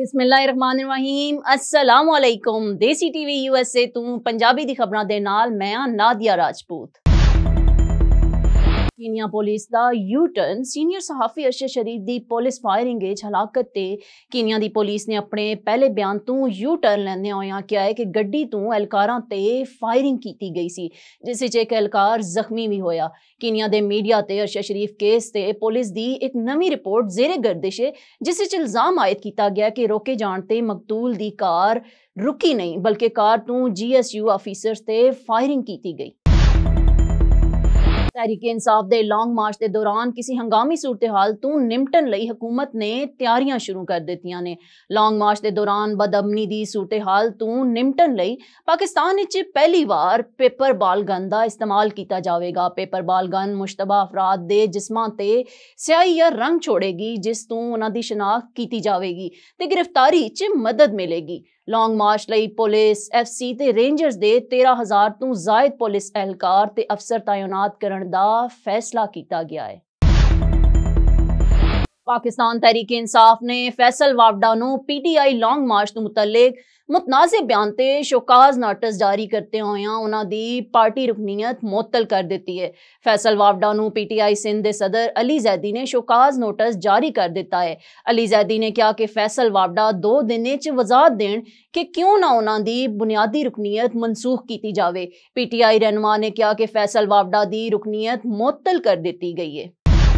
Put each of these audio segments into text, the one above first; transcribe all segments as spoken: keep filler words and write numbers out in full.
बिस्मिल्लाहिर्रहमानिर्रहीम अस्सलाम वालेकुम। देसी टीवी यूएसए तू पंजाबी दी खबरां दे नाल मैं नादिया राजपूत। कीनिया पुलिस दा यू टर्न सीनियर सहाफी अरशद शरीफ दी पुलिस फायरिंग च हलाकत ते कीनिया दी पुलिस ने अपने पहले बयान तू यू टर्न लैंदे होया क्या है कि गड्डी तू एहलकारां ते फायरिंग की गई सी, जिस विच एक एहलकार जख्मी भी होया। कीनिया दे मीडिया ते अरशद शरीफ केस ते पुलिस दी एक नवी रिपोर्ट जेरे गर्दिश है, जिस विच इल्जाम आयद किया गया कि रोके जाण ते मकतूल दी कार रुकी नहीं बल्कि कार तू जी एस यू ऑफिसर्स ते फायरिंग की गई। तहरीक इंसाफ दे लॉन्ग मार्च के दौरान किसी हंगामी सूरत हाल तू निपटन लई हुकूमत ने तैयारियां शुरू कर दित्तियां ने। लॉन्ग मार्च के दौरान बदअमनी दी सूरत हाल तू निपटन लई पाकिस्तान विच पहली बार पेपर बाल गन का इस्तेमाल किया जाएगा। पेपर बाल गन मुश्तबा अफराद दे जिस्मां ते स्याही या रंग छोड़ेगी, जिस तू उन्हां दी शनाख्त की जाएगी ते गिरफ्तारी च मदद मिलेगी। लॉन्ग मार्च लई पुलिस एफ सी ते रेंजर्स दे तेरह हजार तू जायद पुलिस एहलकार ते अफसर तैनात करन दा फैसला किया गया है। पाकिस्तान तहरीक इंसाफ ने फैसल वावडा नू P T I long march तो मुतल्लिक मुतनाज़े बयान ते शोकाज नोटिस जारी करते होया उन्हां दी पार्टी रुकनीयत मुअत्तल कर दी है। फैसल वावडा नू पी टी आई सिंध दे सदर अली जैदी ने शोकाज नोटिस जारी कर दिता है। अली जैदी ने कहा कि फैसल वावडा दो दिन च वजाहत देन कि क्यों ना उन्हां दी बुनियादी रुकनीयत मनसूख की जावे। पी टी आई रहनुमा ने कहा कि फैसल वावडा दी रुकनीयत मुअत्तल कर दी गई है।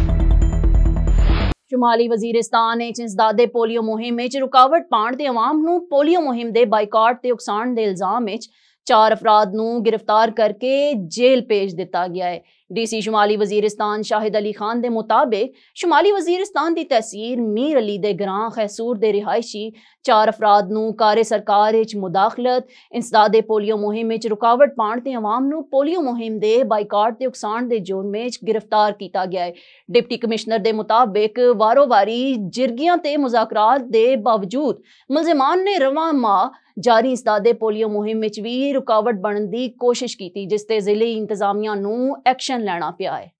शुमाली वजीरिस्तान इंसदादे पोलियो मुहिम में रुकावट पाण ते अवाम नू पोलियो मुहिम दे बाइकाट ते उकसाण दे इल्जाम में चार अफराद नू गिरफ्तार करके जेल भेज दिता गया है। डी सी शुमाली वजीरिस्तान शाहिद अली खान दे मुताबिक शुमाली वजीरिस्तान दी तहसील मीर अली दे ग्रां खैसूर दे रिहायशी चार अफराद नू कारे सरकार विच मुदाखलत इंसदादे पोलियो मुहिम में रुकावट पाण ते अवाम नू पोलियो मुहिम दे बाइकाट ते उकसाण दे जुर्म में गिरफ्तार किया गया है। डिप्टी कमिश्नर दे मुताबिक वारो वारी जिरगियां ते मुज़ाकरात दे बावजूद मुलजिमान ने रवां माह जारी इंसदादे पोलियो मुहिम में भी रुकावट बनने की कोशिश की, जिसते जिले इंतजामिया नू एक्शन लेना पिया है।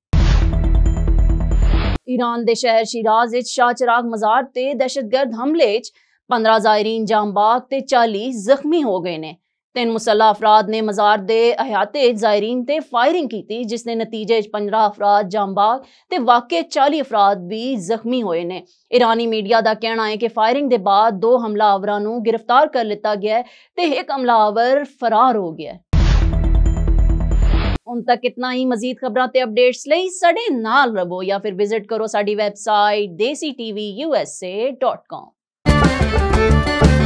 ईरान दे शहर शिराज विच शाह चिराग मजार ते दहशतगर्द हमले च पंद्रह जायरीन जामबाग ते चालीस जख्मी हो गए ने। तीन मुसल्ला अफराद ने मजार दे अहाते जायरीन ते फायरिंग की थी, जिसने नतीजे पंद्रह अफराद जामबाग ते वाकई चालीस अफराद भी जख्मी होए ने। ईरानी मीडिया का कहना है कि फायरिंग के बाद दो हमलावरां नू गिरफ्तार कर लिता गया है ते एक हमलावर फरार हो गया है। उन तक इतना ही। मजीद खबरां ते अपडेट्स लई साडे नाल रवो या फिर विजिट करो साडी website Desi TV USA dot com.